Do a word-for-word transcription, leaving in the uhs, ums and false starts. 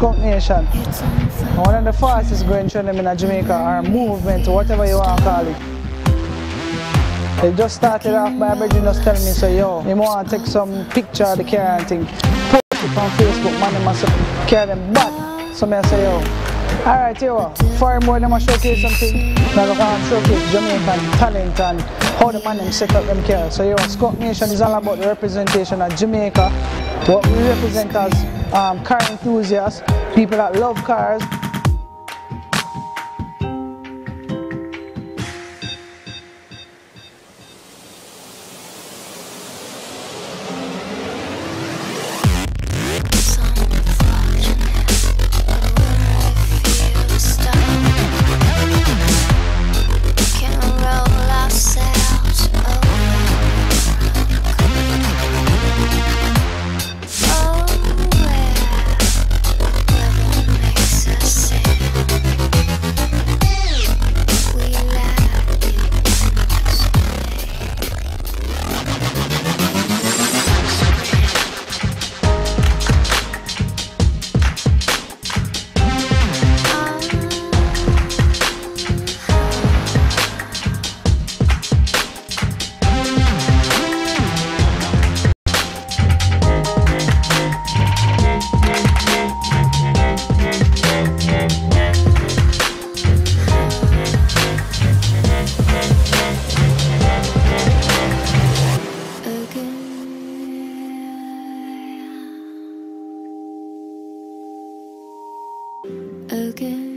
Skunk Nation. One of the fastest growing trend in Jamaica, or movement, or whatever you want to call it. They just started off by Virgin just telling me, so yo, you want to take some picture of the car and thing. Post it on Facebook, man, they must carry them back. So I say, yo, alright, yo, for more than I showcase something, now look at showcase Jamaican talent and how the man them set up them cars. So yo, Skunk Nation is all about the representation of Jamaica, what we represent as um, car enthusiasts, people that love cars. Again.